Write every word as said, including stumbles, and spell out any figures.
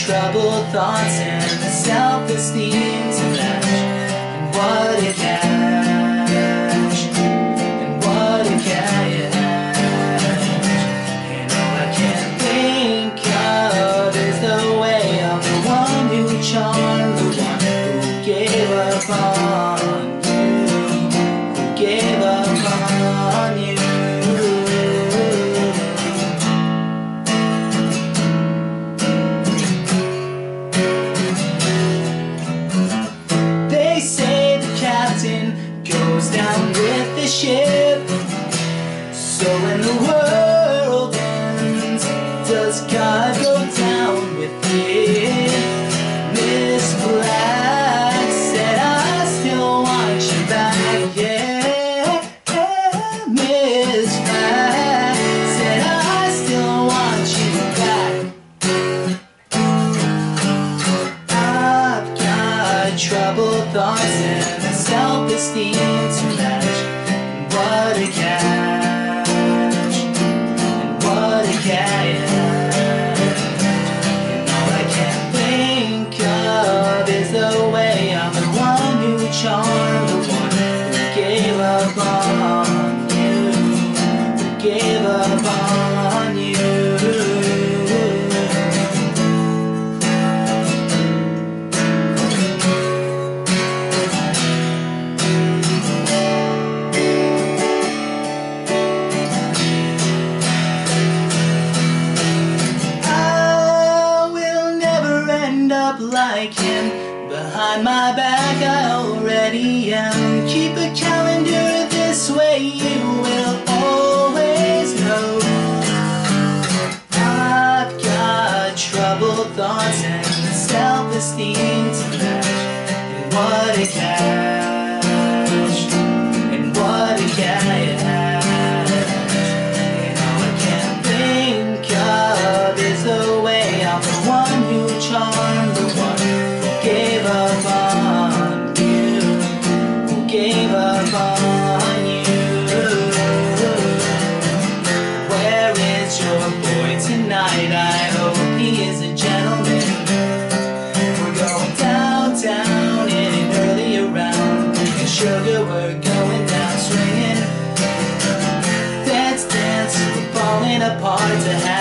troubled thoughts and the self-esteem to match. And what a catch, and what a catch. And all I can think of is the way I'm the one who charmed, the one who gave up on you, who gave up on you. They say the captain goes down with the ship, so when the world ends, does God go down with it? Miss Black said, I still want you back, yeah. Miss Black said, I still want you back. I've got troubled thoughts and a self-esteem to match. And what a catch, and what a catch. And all I can think of is the way I'm the one who charmed, the one who gave up on you, who gave up on you. Up like him, behind my back I already am. Keep a calendar this way, you will always know. I've got troubled thoughts and self-esteem to match. And what a catch, and what a catch. And all I can think of is the way I'm the one who charmed, the one who gave up on you, who gave up on you. Where is your boy tonight? I hope he is a gentleman. We're going downtown in an early around, and sugar, we're going down swinging. Dance, dance, we're falling apart to have